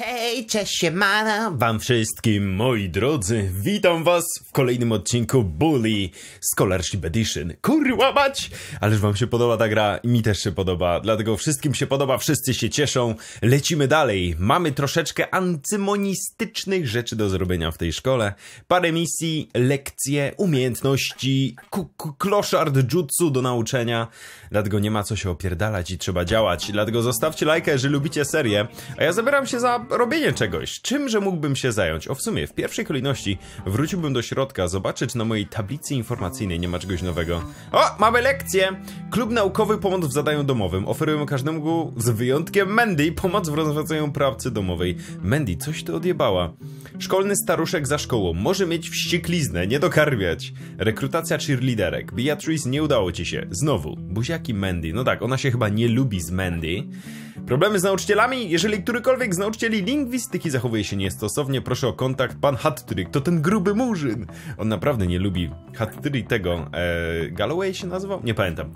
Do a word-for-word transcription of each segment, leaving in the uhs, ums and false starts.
Hej, cześć, siemana wam wszystkim, moi drodzy. Witam was w kolejnym odcinku Bully Scholarship Edition. Kurwa mać! Ależ wam się podoba ta gra i mi też się podoba, dlatego wszystkim się podoba, wszyscy się cieszą. Lecimy dalej. Mamy troszeczkę antymonistycznych rzeczy do zrobienia w tej szkole. Parę misji, lekcje, umiejętności, kloszard jutsu do nauczenia. Dlatego nie ma co się opierdalać i trzeba działać. Dlatego zostawcie lajka, jeżeli lubicie serię. A ja zabieram się za robienie czegoś. Czymże mógłbym się zająć? O, w sumie, w pierwszej kolejności wróciłbym do środka, zobaczyć, czy na mojej tablicy informacyjnej nie ma czegoś nowego. O, mamy lekcję! Klub naukowy Pomoc w zadaniu domowym. Oferujemy każdemu, z wyjątkiem Mandy, pomoc w rozwiązaniu pracy domowej. Mandy, coś ty odjebała. Szkolny staruszek za szkołą. Może mieć wściekliznę, nie dokarmiać. Rekrutacja cheerleaderek. Beatrice, nie udało ci się. Znowu. Buziaki Mandy. No tak, ona się chyba nie lubi z Mandy. Problemy z nauczycielami? Jeżeli którykolwiek z nauczycieli lingwistyki zachowuje się niestosownie, proszę o kontakt. Pan Hattrick to ten gruby murzyn. On naprawdę nie lubi Hattrick tego. Eee, Galloway się nazywał? Nie pamiętam.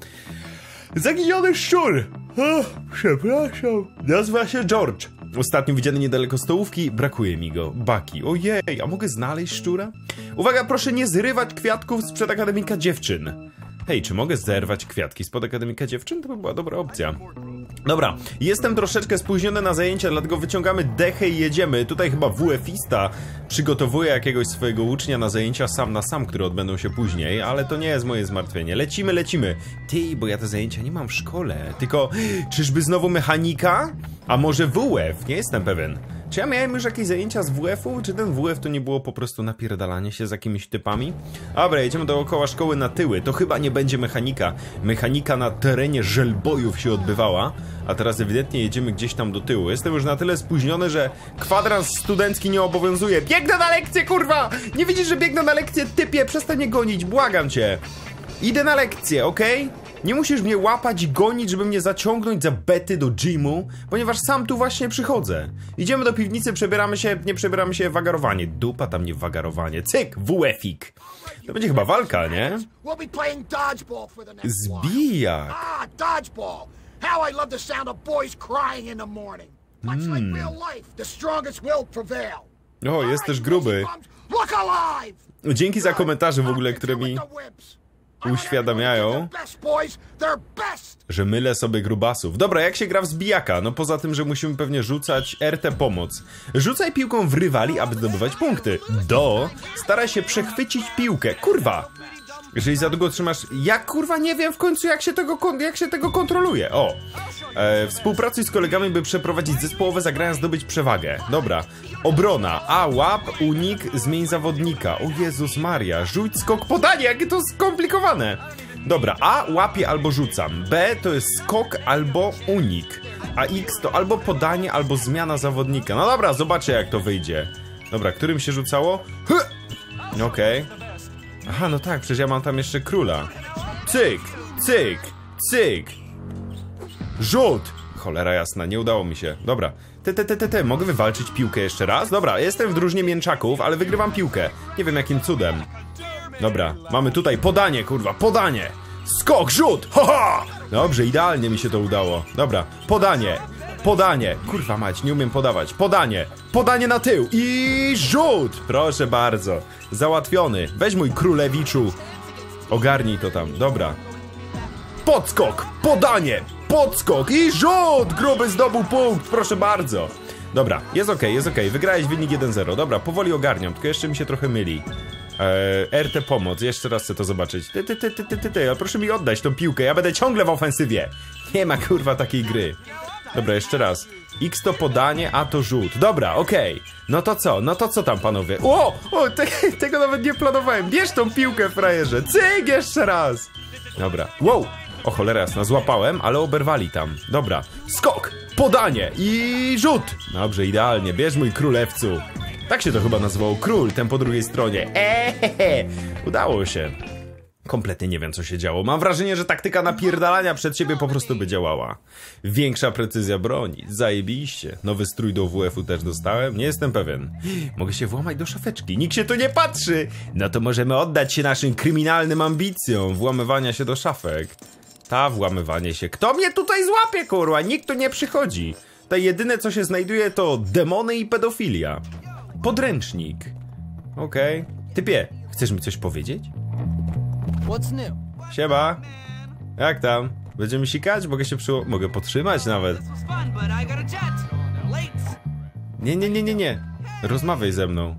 Zaginiony szczur! O, przepraszam. Nazywa się George. Ostatnio widziany niedaleko stołówki, brakuje mi go. Baki. Ojej, a mogę znaleźć szczura? Uwaga, proszę nie zrywać kwiatków sprzed Akademika Dziewczyn. Hej, czy mogę zerwać kwiatki spod Akademika Dziewczyn? To by była dobra opcja. Dobra, jestem troszeczkę spóźniony na zajęcia, dlatego wyciągamy dechę i jedziemy. Tutaj chyba W F-ista przygotowuje jakiegoś swojego ucznia na zajęcia sam na sam, które odbędą się później, ale to nie jest moje zmartwienie. Lecimy, lecimy. Ty, bo ja te zajęcia nie mam w szkole. Tylko, czyżby znowu mechanika? A może W F? Nie jestem pewien. Czy ja miałem już jakieś zajęcia z W F-u? Czy ten W F to nie było po prostu napierdalanie się z jakimiś typami? Dobra, jedziemy dookoła szkoły na tyły. To chyba nie będzie mechanika. Mechanika na terenie żelbojów się odbywała, a teraz ewidentnie jedziemy gdzieś tam do tyłu. Jestem już na tyle spóźniony, że kwadrans studencki nie obowiązuje. Biegnę na lekcję, kurwa! Nie widzisz, że biegnę na lekcję? Typie, przestań mnie gonić, błagam cię. Idę na lekcję, okej? Okay? Nie musisz mnie łapać i gonić, żeby mnie zaciągnąć za bety do gymu, ponieważ sam tu właśnie przychodzę. Idziemy do piwnicy, przebieramy się, nie przebieramy się, wagarowanie. Dupa tam nie wagarowanie. Cyk, W F-ik. To będzie chyba walka, nie? Zbijak. Hmm. O, jest też gruby. Dzięki za komentarze w ogóle, które mi uświadamiają, że mylę sobie grubasów. Dobra, jak się gra w zbijaka? No poza tym, że musimy pewnie rzucać R T pomoc. Rzucaj piłką w rywali, aby zdobywać punkty. Do, staraj się przechwycić piłkę. Kurwa! Jeżeli za długo trzymasz... Ja kurwa nie wiem w końcu jak się tego, jak się tego kontroluje. O! E, współpracuj z kolegami, by przeprowadzić zespołowe zagrania, zdobyć przewagę. Dobra. Obrona. A, łap, unik, zmień zawodnika. O Jezus Maria. Rzuć, skok, podanie. Jakie to skomplikowane. Dobra. A, łapię albo rzucam. B to jest skok albo unik. A X to albo podanie, albo zmiana zawodnika. No dobra, zobaczę jak to wyjdzie. Dobra, którym się rzucało? Okej. Okay. Aha, no tak, przecież ja mam tam jeszcze króla. Cyk, cyk, cyk. Rzut! Cholera jasna, nie udało mi się. Dobra. Te, te, te, te, te. Mogę wywalczyć piłkę jeszcze raz? Dobra, jestem w drużynie mięczaków, ale wygrywam piłkę. Nie wiem jakim cudem. Dobra, mamy tutaj podanie, kurwa, podanie. Skok, rzut! Ho, ho! Dobrze, idealnie mi się to udało. Dobra, podanie. Podanie. Kurwa mać, nie umiem podawać. Podanie. Podanie na tył. I rzut! Proszę bardzo. Załatwiony. Weź mój królewiczu. Ogarnij to tam. Dobra. Podskok. Podanie. Podskok. I rzut! Gruby zdobył punkt. Proszę bardzo. Dobra, jest okej, okay, jest okej. Okay. Wygrałeś wynik jeden zero. Dobra, powoli ogarniam. Tylko jeszcze mi się trochę myli. Eee, R T pomoc. Jeszcze raz chcę to zobaczyć. Ty, ty, ty, ty, ty, ty, ty. A proszę mi oddać tą piłkę. Ja będę ciągle w ofensywie. Nie ma kurwa takiej gry. Dobra, jeszcze raz. X to podanie, A to rzut. Dobra, okej. Okay. No to co? No to co tam, panowie? O! O, te, tego nawet nie planowałem. Bierz tą piłkę, frajerze. Cyk, jeszcze raz. Dobra. Wow! O cholera jasna, złapałem, ale oberwali tam. Dobra. Skok! Podanie! I rzut! Dobrze, idealnie. Bierz mój królewcu. Tak się to chyba nazywało. Król, ten po drugiej stronie. Ehehe. Udało się. Kompletnie nie wiem co się działo. Mam wrażenie, że taktyka napierdalania przed siebie po prostu by działała. Większa precyzja broni. Zajebiście. Nowy strój do W F-u też dostałem? Nie jestem pewien. Mogę się włamać do szafeczki. Nikt się tu nie patrzy. No to możemy oddać się naszym kryminalnym ambicjom włamywania się do szafek. Ta włamywanie się. Kto mnie tutaj złapie, kurwa? Nikt tu nie przychodzi. Tutaj jedyne co się znajduje to demony i pedofilia. Podręcznik. Okej. Okay. Typie, chcesz mi coś powiedzieć? Siema. Jak tam? Będziemy sikać? Mogę się przyło... Mogę potrzymać nawet. Nie, nie, nie, nie, nie. Rozmawiaj ze mną.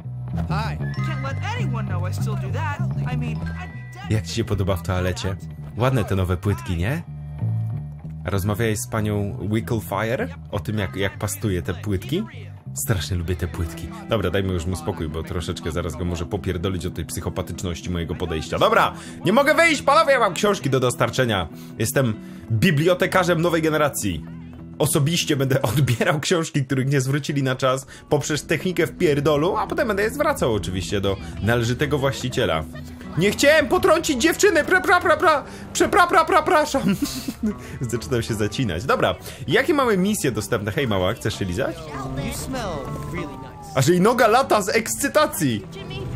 Jak ci się podoba w toalecie? Ładne te nowe płytki, nie? Rozmawiałeś z panią Wicklefire o tym, jak, jak pastuje te płytki? Strasznie lubię te płytki. Dobra, dajmy już mu spokój, bo troszeczkę zaraz go może popierdolić o tej psychopatyczności mojego podejścia. Dobra, nie mogę wyjść, panowie, mam książki do dostarczenia. Jestem bibliotekarzem nowej generacji. Osobiście będę odbierał książki, których nie zwrócili na czas poprzez technikę wpierdolu, a potem będę je zwracał oczywiście do należytego właściciela. Nie chciałem potrącić dziewczyny, pra, pra, pra, pra, przepra, pra, pra, praszam. Zaczynam się zacinać. Dobra, jakie mamy misje dostępne? Hej mała, chcesz się lizać? A że i noga lata z ekscytacji.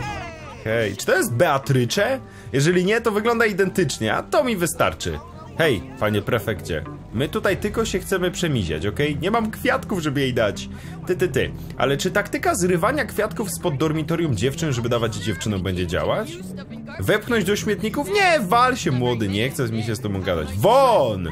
Hej, czy to jest Beatrycze? Jeżeli nie, to wygląda identycznie, a to mi wystarczy. Hej, panie prefekcie, my tutaj tylko się chcemy przemiziać, okej? Okay? Nie mam kwiatków, żeby jej dać. Ty, ty, ty. Ale czy taktyka zrywania kwiatków spod dormitorium dziewczyn, żeby dawać dziewczynom, będzie działać? Wepchnąć do śmietników? Nie, wal się młody, nie chcę mi się z tobą gadać. Won!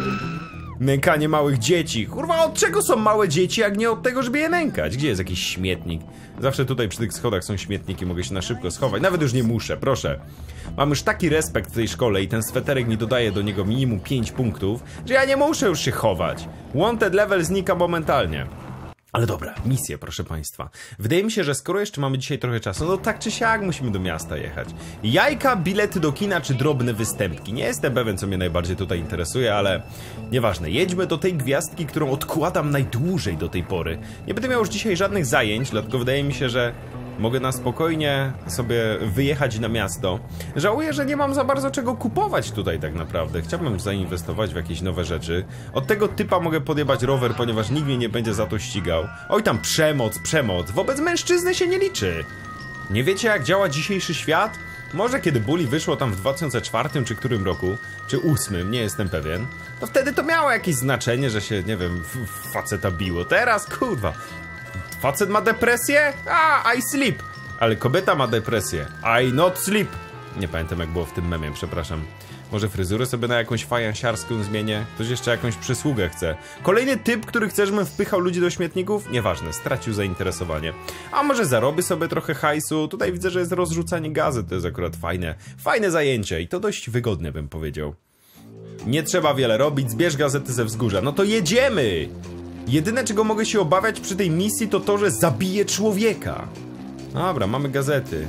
Nękanie małych dzieci. Kurwa, od czego są małe dzieci, jak nie od tego, żeby je nękać? Gdzie jest jakiś śmietnik? Zawsze tutaj przy tych schodach są śmietniki, mogę się na szybko schować. Nawet już nie muszę, proszę. Mam już taki respekt w tej szkole i ten sweterek mi dodaje do niego minimum pięć punktów, że ja nie muszę już się chować. Wanted level znika momentalnie. Ale dobra, misje, proszę państwa. Wydaje mi się, że skoro jeszcze mamy dzisiaj trochę czasu, no tak czy siak musimy do miasta jechać. Jajka, bilety do kina czy drobne występki. Nie jestem pewien, co mnie najbardziej tutaj interesuje, ale nieważne. Jedźmy do tej gwiazdki, którą odkładam najdłużej do tej pory. Nie będę miał już dzisiaj żadnych zajęć, dlatego wydaje mi się, że mogę na spokojnie sobie wyjechać na miasto. Żałuję, że nie mam za bardzo czego kupować tutaj tak naprawdę. Chciałbym zainwestować w jakieś nowe rzeczy. Od tego typa mogę podjebać rower, ponieważ nikt mnie nie będzie za to ścigał. Oj tam, przemoc, przemoc. Wobec mężczyzny się nie liczy. Nie wiecie, jak działa dzisiejszy świat? Może kiedy Bully wyszło tam w dwa tysiące czwartym czy którym roku, czy ósmym, nie jestem pewien, to wtedy to miało jakieś znaczenie, że się, nie wiem, faceta biło. Teraz, kurwa, facet ma depresję? A, I sleep. Ale kobieta ma depresję. I not sleep. Nie pamiętam, jak było w tym memie, przepraszam. Może fryzurę sobie na jakąś fajansiarską zmienię? Ktoś jeszcze jakąś przysługę chce. Kolejny typ, który chce, żebym wpychał ludzi do śmietników? Nieważne, stracił zainteresowanie. A może zarobię sobie trochę hajsu? Tutaj widzę, że jest rozrzucanie gazet, to jest akurat fajne. Fajne zajęcie i to dość wygodne, bym powiedział. Nie trzeba wiele robić, zbierz gazety ze wzgórza. No to jedziemy! Jedyne, czego mogę się obawiać przy tej misji, to to, że zabiję człowieka. Dobra, mamy gazety.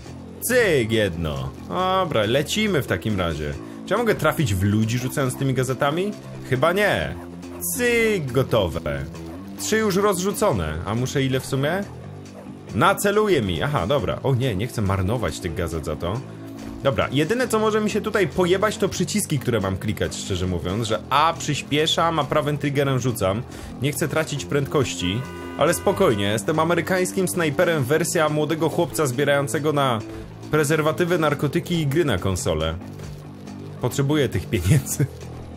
Cyk jedno. Dobra, lecimy w takim razie. Czy ja mogę trafić w ludzi, rzucając tymi gazetami? Chyba nie. Cyk, gotowe. Trzy już rozrzucone. A muszę ile w sumie? Naceluje mi. Aha, dobra. O nie, nie chcę marnować tych gazet za to. Dobra, jedyne co może mi się tutaj pojebać to przyciski, które mam klikać, szczerze mówiąc, że A przyspieszam, a prawym triggerem rzucam. Nie chcę tracić prędkości, ale spokojnie, jestem amerykańskim snajperem, wersja młodego chłopca zbierającego na prezerwatywy, narkotyki i gry na konsolę. Potrzebuję tych pieniędzy.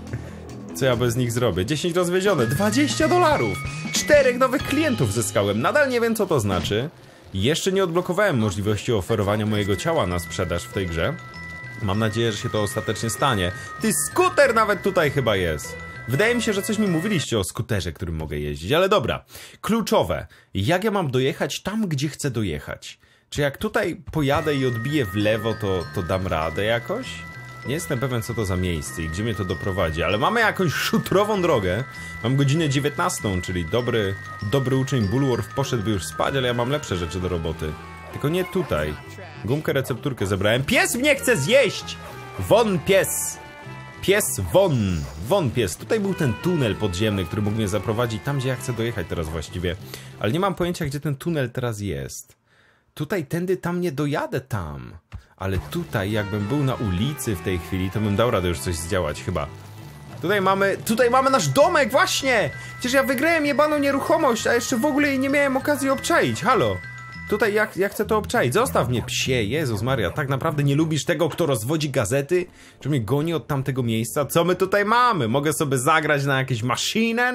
Co ja bez nich zrobię? dziesięć rozwiezione, dwadzieścia dolarów! Czterech nowych klientów zyskałem, nadal nie wiem co to znaczy. Jeszcze nie odblokowałem możliwości oferowania mojego ciała na sprzedaż w tej grze. Mam nadzieję, że się to ostatecznie stanie. Ty, skuter nawet tutaj chyba jest. Wydaje mi się, że coś mi mówiliście o skuterze, którym mogę jeździć, ale dobra. Kluczowe. Jak ja mam dojechać tam, gdzie chcę dojechać? Czy jak tutaj pojadę i odbiję w lewo, to, to dam radę jakoś? Nie jestem pewien, co to za miejsce i gdzie mnie to doprowadzi, ale mamy jakąś szutrową drogę. Mam godzinę dziewiętnastą, czyli dobry, dobry uczeń Bulworth poszedłby już spać, ale ja mam lepsze rzeczy do roboty. Tylko nie tutaj. Gumkę, recepturkę zebrałem. Pies mnie chce zjeść! Won pies! Pies won! Won pies! Tutaj był ten tunel podziemny, który mógł mnie zaprowadzić tam, gdzie ja chcę dojechać teraz właściwie. Ale nie mam pojęcia, gdzie ten tunel teraz jest. Tutaj, tędy, tam nie dojadę tam. Ale tutaj, jakbym był na ulicy w tej chwili, to bym dał radę już coś zdziałać, chyba. Tutaj mamy, tutaj mamy nasz domek, właśnie! Przecież ja wygrałem jebaną nieruchomość, a jeszcze w ogóle jej nie miałem okazji obczaić, halo! Tutaj jak, jak chcę to obczaić? Zostaw mnie, psie, Jezus Maria, tak naprawdę nie lubisz tego, kto rozwodzi gazety? Czy mnie goni od tamtego miejsca? Co my tutaj mamy? Mogę sobie zagrać na jakieś maszynę?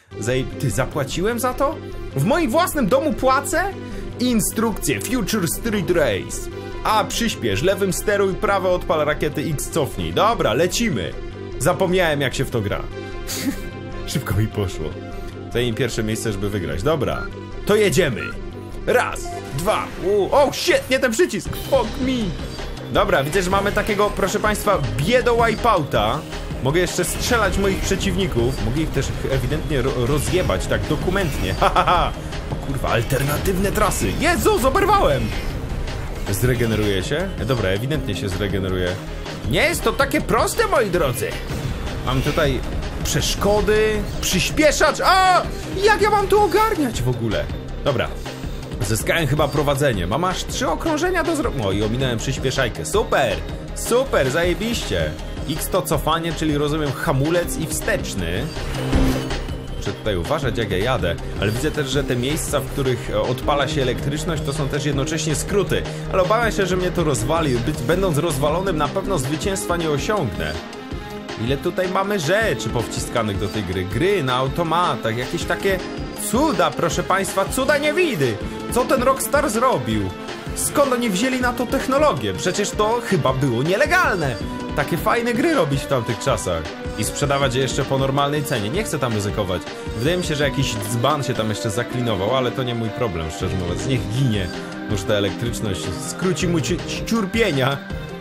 Zaj... Ty, zapłaciłem za to? W moim własnym domu płacę? Instrukcje, Future Street Race. A, przyspiesz, lewym steruj, prawe odpal rakiety, X cofnij. Dobra, lecimy. Zapomniałem, jak się w to gra. Szybko mi poszło. Zajmij pierwsze miejsce, żeby wygrać. Dobra, to jedziemy. Raz, dwa, u, oh shit, nie ten przycisk, fuck me. Dobra, widzę, że mamy takiego, proszę państwa, biedo wipeouta. Mogę jeszcze strzelać moich przeciwników. Mogę ich też ewidentnie ro rozjebać, tak dokumentnie. Ha, ha, ha. O kurwa, alternatywne trasy. Jezu, zoberwałem. Zregeneruje się? Dobra, ewidentnie się zregeneruje. Nie jest to takie proste, moi drodzy. Mam tutaj przeszkody, przyspieszacz. A! Jak ja mam tu ogarniać w ogóle? Dobra. Zyskałem chyba prowadzenie. Mam aż trzy okrążenia do zrobienia. O, i ominąłem przyspieszajkę. Super! Super, zajebiście. X to cofanie, czyli rozumiem hamulec i wsteczny. Muszę tutaj uważać, jak ja jadę. Ale widzę też, że te miejsca, w których odpala się elektryczność, to są też jednocześnie skróty. Ale obawiam się, że mnie to rozwali. Będąc rozwalonym, na pewno zwycięstwa nie osiągnę. Ile tutaj mamy rzeczy powciskanych do tej gry. Gry na automatach, jakieś takie cuda, proszę państwa, cuda nie widy. Co ten Rockstar zrobił? Skąd oni wzięli na to technologię? Przecież to chyba było nielegalne. Takie fajne gry robić w tamtych czasach. I sprzedawać je jeszcze po normalnej cenie. Nie chcę tam ryzykować. Wydaje mi się, że jakiś dzban się tam jeszcze zaklinował, ale to nie mój problem, szczerze mówiąc. Niech ginie. Może ta elektryczność skróci mu cierpienia.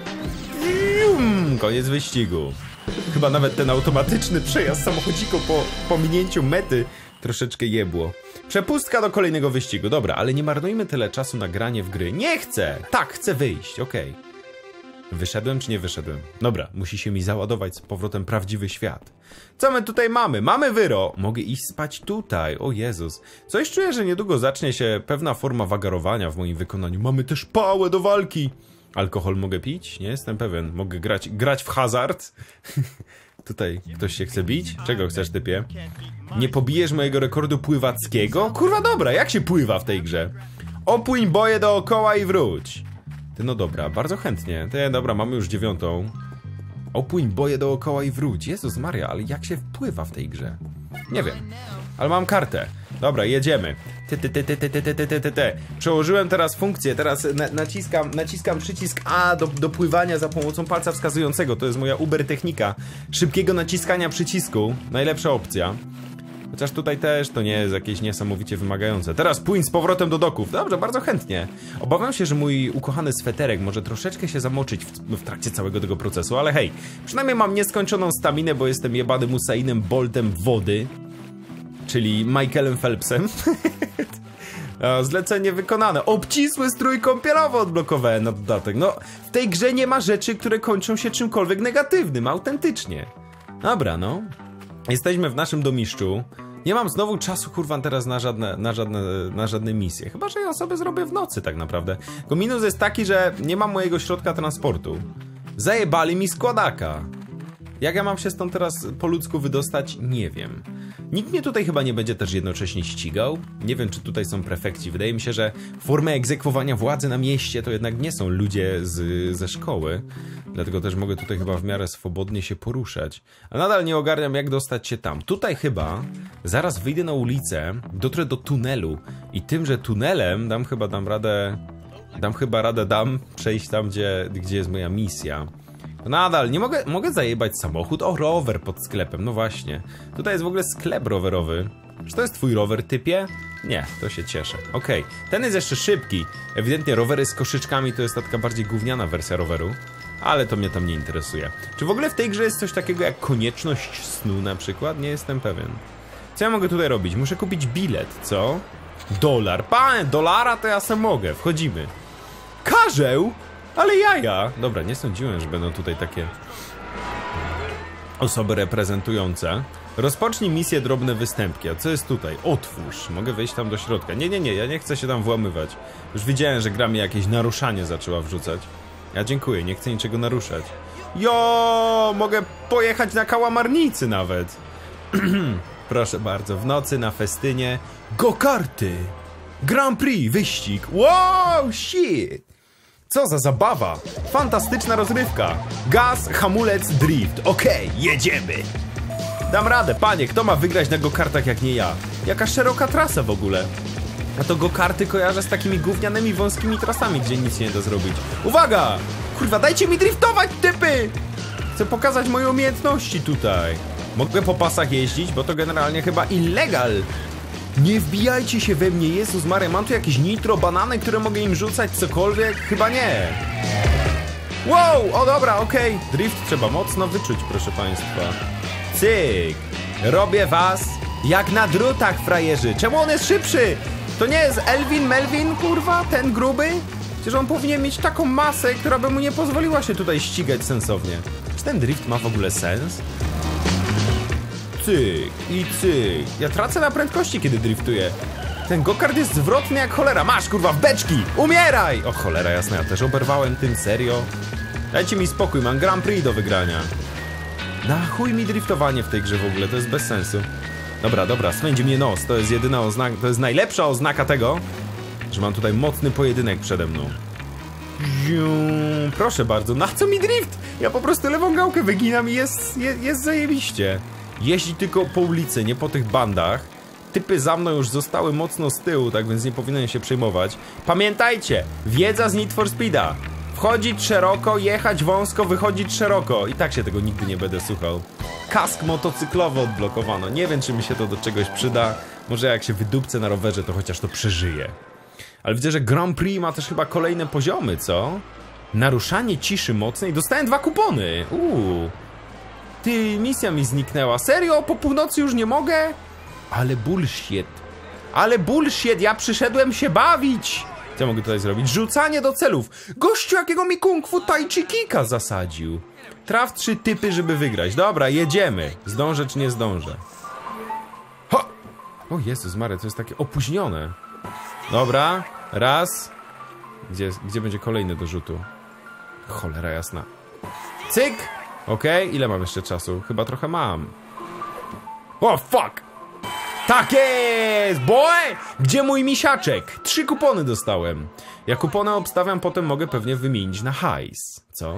Koniec wyścigu. Chyba nawet ten automatyczny przejazd samochodziku po pominięciu mety troszeczkę jebło. Przepustka do kolejnego wyścigu. Dobra, ale nie marnujmy tyle czasu na granie w gry. Nie chcę! Tak, chcę wyjść, okej. Okay. Wyszedłem czy nie wyszedłem? Dobra, musi się mi załadować z powrotem prawdziwy świat. Co my tutaj mamy? Mamy wyro! Mogę iść spać tutaj, o Jezus. Coś czuję, że niedługo zacznie się pewna forma wagarowania w moim wykonaniu. Mamy też pałę do walki! Alkohol mogę pić? Nie jestem pewien. Mogę grać, grać w hazard? Tutaj ktoś się chce bić? Czego chcesz, typie? Nie pobijesz mojego rekordu pływackiego? Kurwa dobra, jak się pływa w tej grze? Opłyń boję dookoła i wróć. Ty, no dobra, bardzo chętnie. Ty, dobra, mamy już dziewiątą. Opłyń boję dookoła i wróć. Jezus Maria, ale jak się wpływa w tej grze? Nie wiem, ale mam kartę. Dobra, jedziemy. Ty, ty, ty, ty, ty, ty, ty, ty, ty, ty. Przełożyłem teraz funkcję. Teraz na, naciskam, naciskam przycisk A do, do pływania za pomocą palca wskazującego. To jest moja Uber technika. Szybkiego naciskania przycisku. Najlepsza opcja. Chociaż tutaj też to nie jest jakieś niesamowicie wymagające. Teraz płyń z powrotem do doków. Dobrze, bardzo chętnie. Obawiam się, że mój ukochany sweterek może troszeczkę się zamoczyć w, w trakcie całego tego procesu, ale hej, przynajmniej mam nieskończoną staminę, bo jestem jebanym Usainem Boltem wody, czyli Michaelem Phelpsem. Zlecenie wykonane. Obcisły strój kąpielowy odblokowałem na dodatek. No, w tej grze nie ma rzeczy, które kończą się czymkolwiek negatywnym, autentycznie. Dobra, no. Jesteśmy w naszym domiszczu. Nie mam znowu czasu, kurwa, teraz na żadne, na żadne, na żadne misje. Chyba że ja sobie zrobię w nocy tak naprawdę. Tylko minus jest taki, że nie mam mojego środka transportu. Zajebali mi składaka. Jak ja mam się stąd teraz po ludzku wydostać? Nie wiem. Nikt mnie tutaj chyba nie będzie też jednocześnie ścigał. Nie wiem, czy tutaj są prefekci. Wydaje mi się, że formę egzekwowania władzy na mieście to jednak nie są ludzie z, ze szkoły. Dlatego też mogę tutaj chyba w miarę swobodnie się poruszać. A nadal nie ogarniam, jak dostać się tam. Tutaj chyba zaraz wyjdę na ulicę, dotrę do tunelu i tymże tunelem dam chyba dam radę... Dam chyba radę dam przejść tam, gdzie, gdzie jest moja misja. Nadal, nie mogę, mogę zajebać samochód. O, rower pod sklepem, no właśnie. Tutaj jest w ogóle sklep rowerowy. Czy to jest twój rower, typie? Nie, to się cieszę. Okej, okay. Ten jest jeszcze szybki. Ewidentnie rowery z koszyczkami to jest ta taka bardziej gówniana wersja roweru. Ale to mnie tam nie interesuje. Czy w ogóle w tej grze jest coś takiego jak konieczność snu na przykład? Nie jestem pewien. Co ja mogę tutaj robić? Muszę kupić bilet, co? Dolar. Panie, dolara to ja sam mogę. Wchodzimy. Karzeł? Ale jaja! Dobra, nie sądziłem, że będą tutaj takie osoby reprezentujące. Rozpocznij misję drobne występki. A co jest tutaj? Otwórz. Mogę wejść tam do środka. Nie, nie, nie, ja nie chcę się tam włamywać. Już widziałem, że gra mi jakieś naruszanie zaczęła wrzucać. Ja dziękuję, nie chcę niczego naruszać. Jo, mogę pojechać na kałamarnicy nawet. Proszę bardzo, w nocy na festynie go-karty. Grand Prix, wyścig. Wow, shit. Co za zabawa! Fantastyczna rozrywka! Gaz, hamulec, drift. Okej, okay, jedziemy! Dam radę, panie, kto ma wygrać na go-kartach jak nie ja? Jaka szeroka trasa w ogóle. A to go-karty kojarzę z takimi gównianymi, wąskimi trasami, gdzie nic nie da zrobić. Uwaga! Kurwa, dajcie mi driftować, typy! Chcę pokazać moje umiejętności tutaj. Mogę po pasach jeździć, bo to generalnie chyba illegal. Nie wbijajcie się we mnie, Jezus Maria, mam tu jakieś nitro, banany, które mogę im rzucać, cokolwiek? Chyba nie. Wow, o dobra, okej. Okay. Drift trzeba mocno wyczuć, proszę państwa. Cyk. Robię was jak na drutach, frajerzy. Czemu on jest szybszy? To nie jest Elvin Melvin, kurwa, ten gruby? Przecież on powinien mieć taką masę, która by mu nie pozwoliła się tutaj ścigać sensownie. Czy ten drift ma w ogóle sens? Cyk i cyk. Ja tracę na prędkości, kiedy driftuję. Ten go-kart jest zwrotny jak cholera. Masz, kurwa, w beczki! Umieraj! O cholera jasna, ja też oberwałem tym, serio? Dajcie mi spokój, mam Grand Prix do wygrania. Na chuj mi driftowanie w tej grze w ogóle, to jest bez sensu. Dobra, dobra, swędzi mnie nos. To jest jedyna oznaka, to jest najlepsza oznaka tego, że mam tutaj mocny pojedynek przede mną. Proszę bardzo, na co mi drift? Ja po prostu lewą gałkę wyginam i jest, jest, jest zajebiście. Jeździ tylko po ulicy, nie po tych bandach. Typy za mną już zostały mocno z tyłu, tak więc nie powinien się przejmować. Pamiętajcie, wiedza z Need for Speeda. Wchodzić szeroko, jechać wąsko, wychodzić szeroko. I tak się tego nigdy nie będę słuchał. Kask motocyklowy odblokowano. Nie wiem, czy mi się to do czegoś przyda. Może jak się wydupcę na rowerze, to chociaż to przeżyję. Ale widzę, że Grand Prix ma też chyba kolejne poziomy, co? Naruszanie ciszy mocnej. Dostałem dwa kupony. Uuu. Ty, misja mi zniknęła. Serio? Po północy już nie mogę? Ale bullshit. Ale bullshit, ja przyszedłem się bawić. Co ja mogę tutaj zrobić? Rzucanie do celów. Gościu, jakiego mi kung fu tai chi kika zasadził. Traf trzy typy, żeby wygrać. Dobra, jedziemy. Zdążę czy nie zdążę? Ho! O Jezus Maria, to jest takie opóźnione. Dobra, raz. Gdzie, gdzie będzie kolejny do rzutu? Cholera jasna. Cyk! Okej, okay. Ile mam jeszcze czasu? Chyba trochę mam. O, fuck! Tak jest, boy! Gdzie mój misiaczek? Trzy kupony dostałem. Ja kupony obstawiam, potem mogę pewnie wymienić na hajs. Co?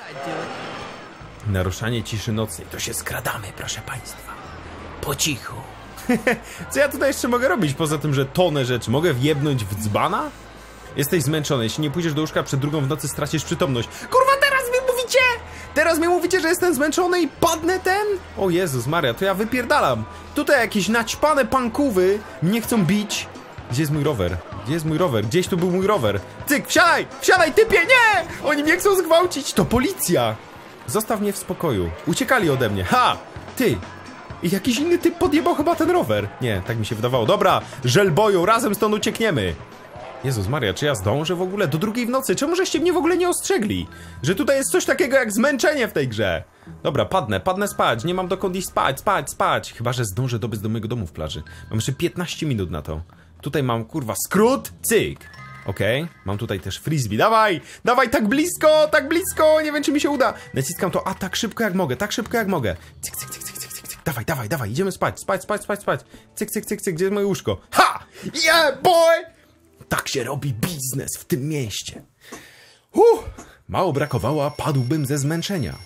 Naruszanie ciszy nocnej. To się skradamy, proszę państwa. Po cichu. Co ja tutaj jeszcze mogę robić, poza tym, że tonę rzeczy? Mogę wjebnąć w dzbana? Jesteś zmęczony. Jeśli nie pójdziesz do łóżka przed drugą w nocy, stracisz przytomność. Kurwa, teraz mi mówicie! Teraz mi mówicie, że jestem zmęczony i padnę ten? O Jezus Maria, to ja wypierdalam. Tutaj jakieś naćpane pankówy mnie chcą bić. Gdzie jest mój rower? Gdzie jest mój rower? Gdzieś tu był mój rower. Cyk, wsiadaj! Wsiadaj, typie! Nie! Oni mnie chcą zgwałcić! To policja! Zostaw mnie w spokoju. Uciekali ode mnie. Ha! Ty! I jakiś inny typ podjebał chyba ten rower. Nie, tak mi się wydawało. Dobra, żelboju, razem stąd uciekniemy. Jezus Maria, czy ja zdążę w ogóle do drugiej w nocy? Czemu żeście mnie w ogóle nie ostrzegli? Że tutaj jest coś takiego jak zmęczenie w tej grze. Dobra, padnę, padnę spać. Nie mam dokąd iść spać, spać, spać. Chyba że zdążę dobiec do mojego domu w plaży. Mam jeszcze piętnaście minut na to. Tutaj mam, kurwa, skrót, cyk. Okej, okay. Mam tutaj też frisbee. Dawaj, dawaj, tak blisko, tak blisko. Nie wiem, czy mi się uda. Naciskam to, a tak szybko jak mogę, tak szybko jak mogę. Cyk, cyk, cyk, cyk, cyk, cyk. Dawaj, dawaj, dawaj, idziemy spać, spać, spać, spać, spać. Cyk, cyk, cyk, cyk, gdzie jest moje łóżko? Ha! Yeah, boy! Tak się robi biznes w tym mieście. Uh, mało brakowało, a padłbym ze zmęczenia.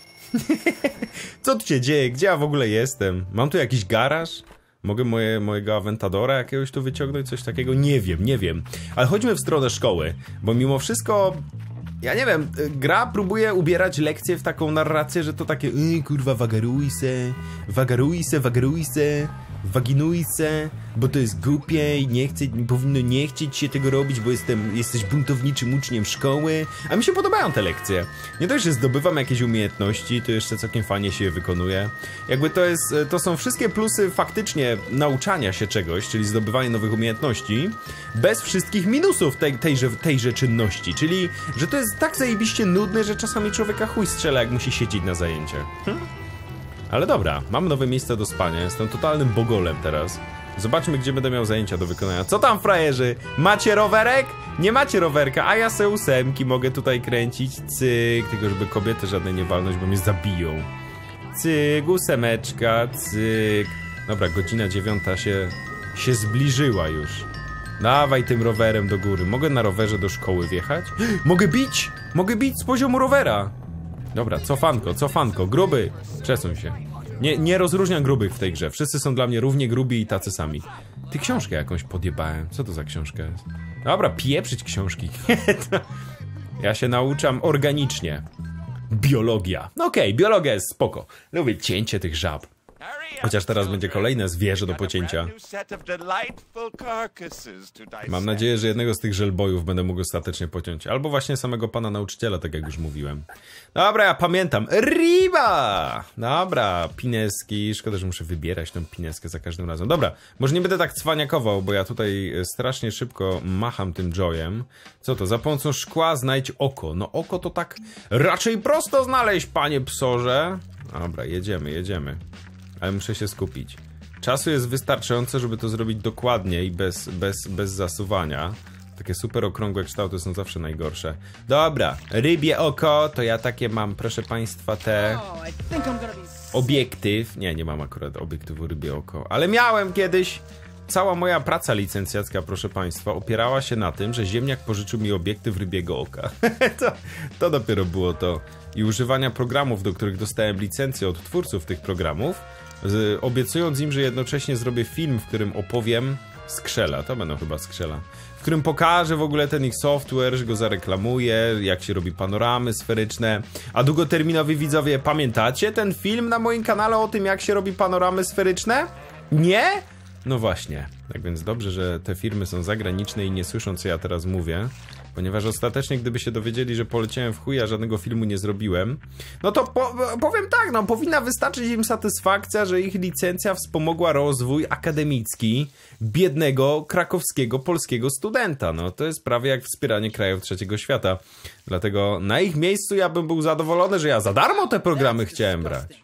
Co tu się dzieje? Gdzie ja w ogóle jestem? Mam tu jakiś garaż? Mogę moje, mojego Aventadora jakiegoś tu wyciągnąć? Coś takiego? Nie wiem, nie wiem. Ale chodźmy w stronę szkoły, bo mimo wszystko... Ja nie wiem, gra próbuje ubierać lekcje w taką narrację, że to takie yy, kurwa, wagaruj se, wagaruj se, wagaruj se, waginuj se, bo to jest głupie i nie chce, powinno nie chcieć się tego robić, bo jestem, jesteś buntowniczym uczniem szkoły. A mi się podobają te lekcje. Nie dość, że zdobywam jakieś umiejętności, to jeszcze całkiem fajnie się je wykonuje. Jakby to jest, to są wszystkie plusy faktycznie nauczania się czegoś, czyli zdobywanie nowych umiejętności, bez wszystkich minusów tej, tejże, tejże czynności, czyli, że to jest tak zajebiście nudne, że czasami człowieka chuj strzela, jak musi siedzieć na zajęciach. Hm? Ale dobra, mam nowe miejsce do spania, jestem totalnym bogolem teraz. Zobaczmy, gdzie będę miał zajęcia do wykonania. Co tam, frajerzy? Macie rowerek? Nie macie rowerka, a ja se ósemki mogę tutaj kręcić. Cyk, tylko żeby kobiety żadne nie walnąć, bo mnie zabiją. Cyk, ósemeczka, cyk. Dobra, godzina dziewiąta się, się zbliżyła już. Dawaj tym rowerem do góry. Mogę na rowerze do szkoły wjechać? Mogę bić! Mogę bić z poziomu rowera! Dobra, cofanko, cofanko, gruby! Przesuń się. Nie, nie rozróżniam grubych w tej grze. Wszyscy są dla mnie równie grubi i tacy sami. Ty książkę jakąś podjebałem. Co to za książka jest? Dobra, pieprzyć książki. Ja się nauczam organicznie. Biologia. No okej, okay, biologia jest spoko. Lubię cięcie tych żab. Chociaż teraz będzie kolejne zwierzę do pocięcia. Mam nadzieję, że jednego z tych żelbojów będę mógł ostatecznie pociąć. Albo właśnie samego pana nauczyciela, tak jak już mówiłem. Dobra, ja pamiętam. Riba! Dobra, pineski. Szkoda, że muszę wybierać tą pineskę za każdym razem. Dobra, może nie będę tak cwaniakował, bo ja tutaj strasznie szybko macham tym joyem. Co to? Za pomocą szkła znajdź oko. No oko to tak raczej prosto znaleźć, panie psorze. Dobra, jedziemy, jedziemy. Ale muszę się skupić. Czasu jest wystarczająco, żeby to zrobić dokładnie i bez, bez, bez zasuwania. Takie super okrągłe kształty są zawsze najgorsze. Dobra, rybie oko, to ja takie mam, proszę państwa, te... Obiektyw. Nie, nie mam akurat obiektywu rybie oko, ale miałem kiedyś. Cała moja praca licencjacka, proszę państwa, opierała się na tym, że ziemniak pożyczył mi obiektyw rybiego oka. to, to dopiero było to. I używania programów, do których dostałem licencję od twórców tych programów, z, obiecując im, że jednocześnie zrobię film, w którym opowiem skrzela, to będą chyba skrzela, w którym pokażę w ogóle ten ich software, że go zareklamuję, jak się robi panoramy sferyczne. A długoterminowi widzowie, pamiętacie ten film na moim kanale o tym, jak się robi panoramy sferyczne? Nie? No właśnie. Tak więc dobrze, że te firmy są zagraniczne i nie słyszą, co ja teraz mówię. Ponieważ ostatecznie, gdyby się dowiedzieli, że poleciałem w chuj, a żadnego filmu nie zrobiłem, no to po, powiem tak, no powinna wystarczyć im satysfakcja, że ich licencja wspomogła rozwój akademicki biednego, krakowskiego, polskiego studenta. No to jest prawie jak wspieranie krajów trzeciego świata. Dlatego na ich miejscu ja bym był zadowolony, że ja za darmo te programy chciałem brać.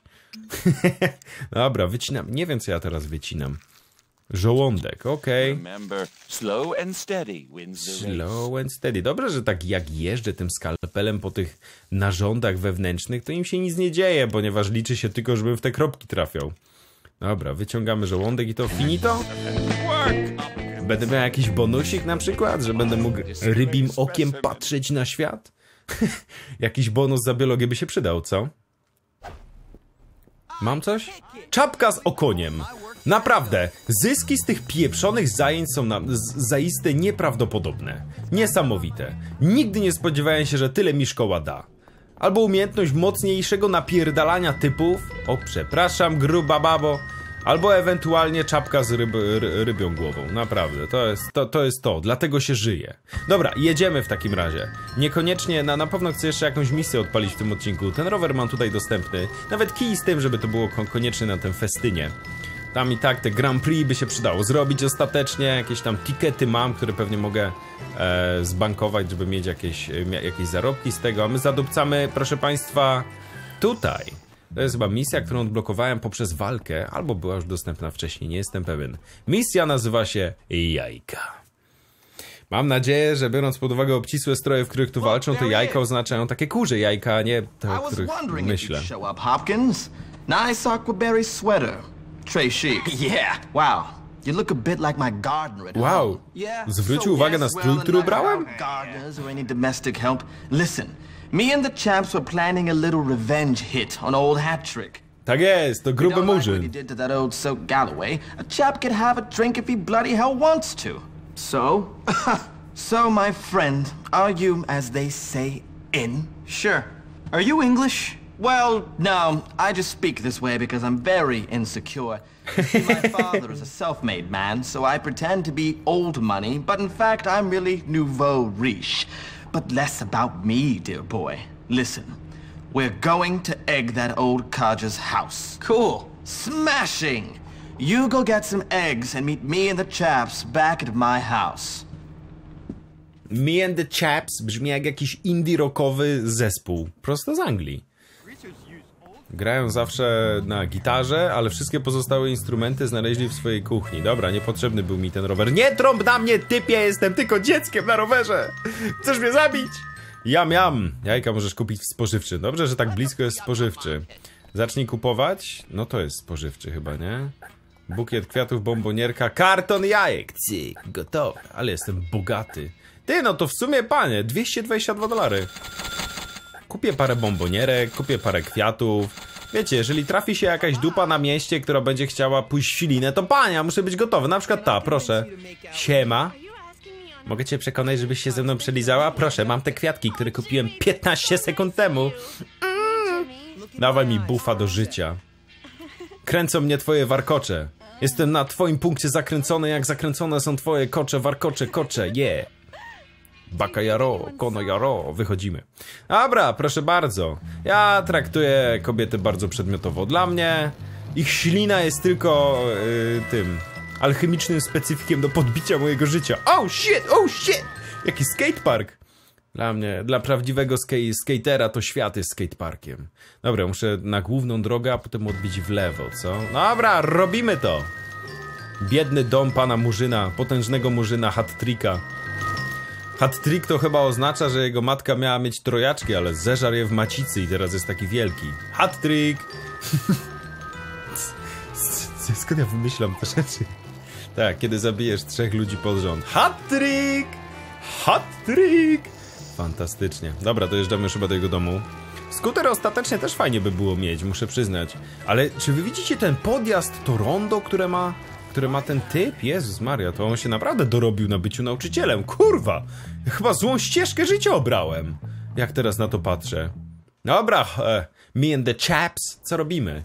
Dobra, wycinam. Nie wiem, co ja teraz wycinam. Żołądek, okej. Okay. Slow and steady. Slow and steady. Dobrze, że tak jak jeżdżę tym skalpelem po tych narządach wewnętrznych, to im się nic nie dzieje, ponieważ liczy się tylko, żebym w te kropki trafiał. Dobra, wyciągamy żołądek i to finito. Będę miał jakiś bonusik na przykład, że będę mógł rybim okiem patrzeć na świat? Jakiś bonus za biologię by się przydał, co? Mam coś? Czapka z okoniem. Naprawdę, zyski z tych pieprzonych zajęć są na, z, zaiste nieprawdopodobne. Niesamowite. Nigdy nie spodziewałem się, że tyle mi szkoła da. Albo umiejętność mocniejszego napierdalania typów. O, przepraszam, gruba babo. Albo ewentualnie czapka z ryb, ry, rybią głową. Naprawdę, to jest to, to jest to. Dlatego się żyje. Dobra, jedziemy w takim razie. Niekoniecznie, na, na pewno chcę jeszcze jakąś misję odpalić w tym odcinku. Ten rower mam tutaj dostępny. Nawet kij z tym, żeby to było kon koniecznie na tym festynie. Tam i tak te Grand Prix by się przydało zrobić ostatecznie. Jakieś tam tikety mam, które pewnie mogę e, zbankować, żeby mieć jakieś, e, jakieś zarobki z tego. A my zadupcamy, proszę państwa, tutaj. To jest chyba misja, którą odblokowałem poprzez walkę, albo była już dostępna wcześniej, nie jestem pewien. Misja nazywa się Jajka. Mam nadzieję, że biorąc pod uwagę obcisłe stroje, w których tu walczą, to jajka oznaczają takie kurze jajka, a nie te, o których myślę. Nice aquaberry sweater. Trey chic. Yeah. Wow. You look a bit like my gardener at wow. Home. Yeah. Zwrócił uwagę na strój, który ubrałem? Gardeners or any domestic help. Listen, me and the champs were planning a little revenge hit on old Hattrick. Tak jest, to gruby murzyn. Like did to that old Soak Galloway. A chap could have a drink if he bloody hell wants to. So? So, my friend, are you, as they say, in? Sure. Are you English? Well, no, I just speak this way because I'm very insecure. My father is a self-made man, so I pretend to be old money, but in fact I'm really nouveau riche. But less about me, dear boy. Listen, we're going to egg that old codger's house. Cool. Smashing! You go get some eggs and meet me and the chaps back at my house. Me and the chaps brzmi jak jakiś indie rockowy zespół, prosto z Anglii. Grają zawsze na gitarze, ale wszystkie pozostałe instrumenty znaleźli w swojej kuchni. Dobra, niepotrzebny był mi ten rower. Nie trąb na mnie, typie, jestem tylko dzieckiem na rowerze. Chcesz mnie zabić? Ja miam. Jajka możesz kupić w spożywczy. Dobrze, że tak blisko jest spożywczy. Zacznij kupować. No to jest spożywczy chyba, nie? Bukiet kwiatów, bombonierka, karton jajek. Cyk, gotowe. Ale jestem bogaty. Ty, no to w sumie, panie, dwieście dwadzieścia dwa dolary. Kupię parę bombonierek, kupię parę kwiatów. Wiecie, jeżeli trafi się jakaś dupa na mieście, która będzie chciała pójść w ślinę, to pania, muszę być gotowy. Na przykład ta, proszę. Siema. Mogę cię przekonać, żebyś się ze mną przelizała? Proszę, mam te kwiatki, które kupiłem piętnaście sekund temu. Mm. Dawaj mi bufa do życia. Kręcą mnie twoje warkocze. Jestem na twoim punkcie zakręcony, jak zakręcone są twoje kocze, warkocze, kocze, yeah. Baka jaro, kono jaro, wychodzimy. Dobra, proszę bardzo. Ja traktuję kobiety bardzo przedmiotowo. Dla mnie ich ślina jest tylko yy, tym alchemicznym specyfikiem do podbicia mojego życia. Oh shit, oh shit! Jaki skatepark. Dla mnie, dla prawdziwego skate, skatera to świat jest skateparkiem. Dobra, muszę na główną drogę, a potem odbić w lewo, co? Dobra, robimy to. Biedny dom pana Murzyna, potężnego Murzyna, hat-tricka. Hat-trick to chyba oznacza, że jego matka miała mieć trojaczki, ale zeżarł je w macicy i teraz jest taki wielki. Hat-trick! Skąd ja wymyślam te rzeczy? Tak, kiedy zabijesz trzech ludzi pod rząd. Hat-trick! Hat-trick! Fantastycznie. Dobra, dojeżdżamy już chyba do jego domu. Skuter ostatecznie też fajnie by było mieć, muszę przyznać. Ale czy wy widzicie ten podjazd, to rondo, które ma... które ma ten typ? Jezus Maria, to on się naprawdę dorobił na byciu nauczycielem. Kurwa! Chyba złą ścieżkę życia obrałem. Jak teraz na to patrzę. Dobra, e, me and the chaps, co robimy?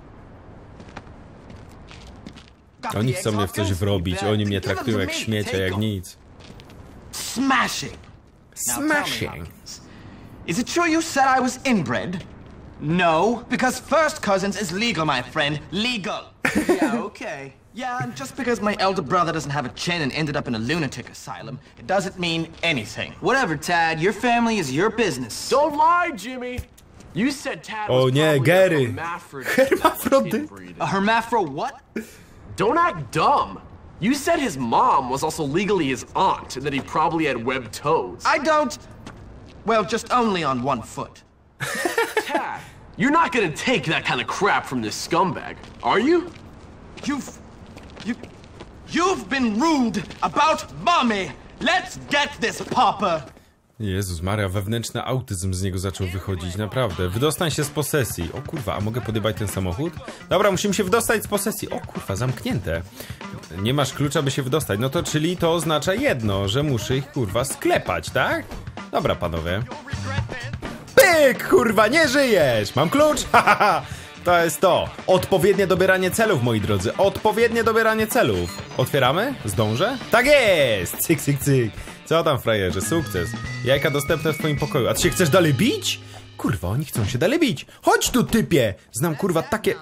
Oni chcą mnie w coś wrobić, oni mnie traktują jak śmiecia, jak nic. Smashing! Smashing! Is it true you said I was inbred? No, because first cousins is legal, my friend. Legal! Yeah, okay. Yeah, and just because my elder brother doesn't have a chin and ended up in a lunatic asylum, it doesn't mean anything. Whatever, Tad. Your family is your business. Don't lie, Jimmy. You said Tad was O nie, probably Gary. a hermaphrodite. Hermafrody. A hermaphro what? Don't act dumb. You said his mom was also legally his aunt and that he probably had webbed toes. I don't... Well, just only on one foot. Tad, you're not gonna take that kind of crap from this scumbag, are you? You've... You... You've been rude about mommy! Let's get this, Papa! Jezus Maria, wewnętrzny autyzm z niego zaczął wychodzić, naprawdę. Wydostań się z posesji. O kurwa, a mogę podjebać ten samochód? Dobra, musimy się wydostać z posesji. O kurwa, zamknięte. Nie masz klucza, by się wydostać. No to czyli to oznacza jedno, że muszę ich kurwa sklepać, tak? Dobra, panowie. Pyk, kurwa, nie żyjesz! Mam klucz? Hahaha! To jest to. Odpowiednie dobieranie celów, moi drodzy. Odpowiednie dobieranie celów. Otwieramy? Zdążę? Tak jest! Cyk, cyk, cyk. Co tam, frajerze? Sukces. Jajka dostępne w twoim pokoju. A ty się chcesz dalej bić? Kurwa, oni chcą się dalej bić. Chodź tu, typie! Znam, kurwa, takie...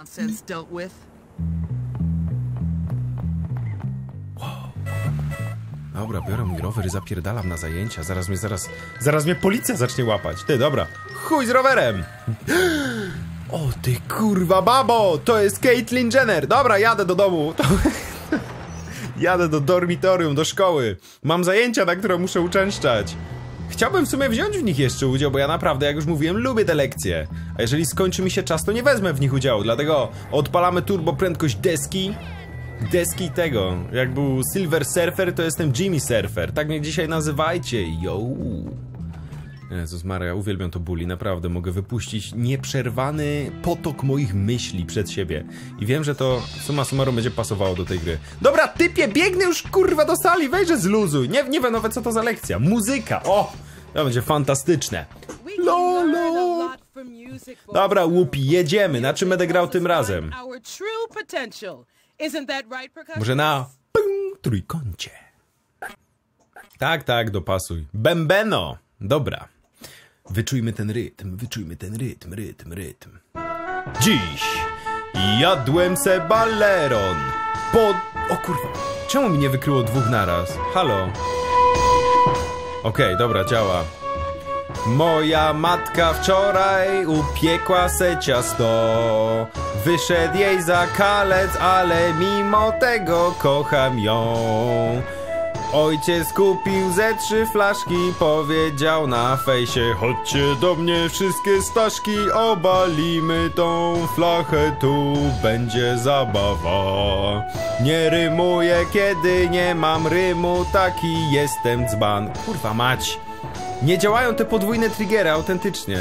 Wow. Dobra, biorę mi rower i zapierdalam na zajęcia. Zaraz mnie, zaraz... Zaraz mnie policja zacznie łapać. Ty, dobra. Chuj z rowerem! O ty kurwa babo! To jest Caitlyn Jenner! Dobra, jadę do domu. To... Jadę do dormitorium, do szkoły. Mam zajęcia, na które muszę uczęszczać. Chciałbym w sumie wziąć w nich jeszcze udział, bo ja naprawdę, jak już mówiłem, lubię te lekcje. A jeżeli skończy mi się czas, to nie wezmę w nich udziału. Dlatego odpalamy turbo prędkość deski. Deski tego. Jak był Silver Surfer, to jestem Jimmy Surfer. Tak mnie dzisiaj nazywajcie. Yo. Jezus Maria, uwielbiam to bully, naprawdę mogę wypuścić nieprzerwany potok moich myśli przed siebie. I wiem, że to summa summarum będzie pasowało do tej gry. Dobra, typie, biegnę już kurwa do sali, weźże zluzuj. Nie, nie wiem nawet co to za lekcja. Muzyka, o! To będzie fantastyczne. Lolo! Dobra, łupi, jedziemy. Na czym będę grał tym razem? Może na pum, trójkącie. Tak, tak, dopasuj. Bębeno! Dobra. Wyczujmy ten rytm, wyczujmy ten rytm, rytm, rytm. Dziś jadłem se baleron pod... O kurwa, czemu mi nie wykryło dwóch naraz? Halo? Okej, okay, dobra, działa. Moja matka wczoraj upiekła se ciasto. Wyszedł jej za kalec, ale mimo tego kocham ją. Ojciec kupił ze trzy flaszki, powiedział na fejsie: chodźcie do mnie wszystkie staszki, obalimy tą flachę, tu będzie zabawa. Nie rymuję, kiedy nie mam rymu, taki jestem dzban. Kurwa mać. Nie działają te podwójne triggery autentycznie.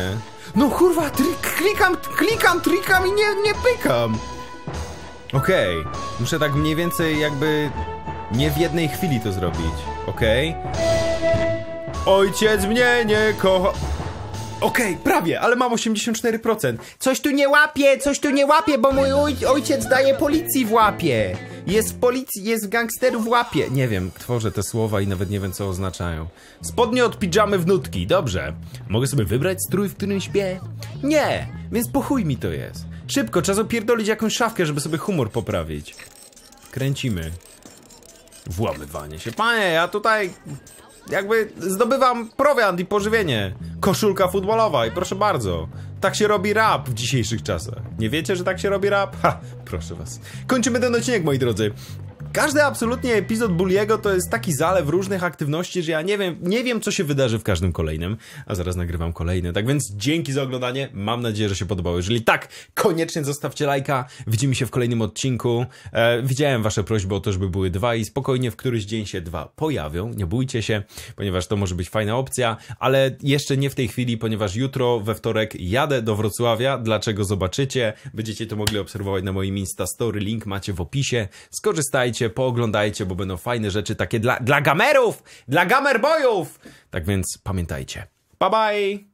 No kurwa, trik, klikam, klikam, trikam i nie, nie pykam. Okej, okay. Muszę tak mniej więcej jakby nie w jednej chwili to zrobić. Okej. Okay. Ojciec mnie nie kocha. Okej, okay, prawie, ale mam osiemdziesiąt cztery procent. Coś tu nie łapie, coś tu nie łapie, bo mój oj ojciec daje policji w łapie. Jest w policji, jest w gangsterów w łapie. Nie wiem, tworzę te słowa i nawet nie wiem, co oznaczają. Spodnie od pidżamy w nutki, dobrze. Mogę sobie wybrać strój, w którym śpię? Nie, więc po chuj mi to jest. Szybko, trzeba zapierdolić jakąś szafkę, żeby sobie humor poprawić. Kręcimy. Włamywanie się. Panie, ja tutaj jakby zdobywam prowiant i pożywienie. Koszulka futbolowa i proszę bardzo. Tak się robi rap w dzisiejszych czasach. Nie wiecie, że tak się robi rap? Ha, proszę was. Kończymy ten odcinek, moi drodzy. Każdy absolutnie epizod Bulliego to jest taki zalew różnych aktywności, że ja nie wiem, nie wiem co się wydarzy w każdym kolejnym, a zaraz nagrywam kolejny. Tak więc dzięki za oglądanie, mam nadzieję, że się podobało. Jeżeli tak, koniecznie zostawcie lajka, widzimy się w kolejnym odcinku. E, widziałem wasze prośby o to, żeby były dwa i spokojnie w któryś dzień się dwa pojawią, nie bójcie się, ponieważ to może być fajna opcja, ale jeszcze nie w tej chwili, ponieważ jutro we wtorek jadę do Wrocławia. Dlaczego zobaczycie? Będziecie to mogli obserwować na moim Insta Story, link macie w opisie. Skorzystajcie, pooglądajcie, bo będą fajne rzeczy takie dla, dla gamerów, dla gamerbojów. Tak więc pamiętajcie. Bye bye!